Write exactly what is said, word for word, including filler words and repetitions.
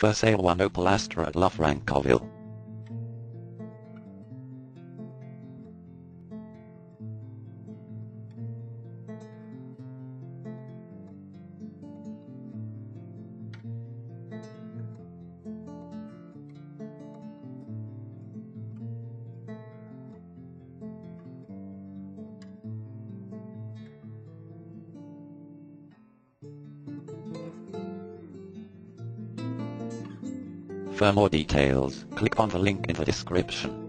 For sale one Opel Astra at Loughrankoville. For more details, click on the link in the description.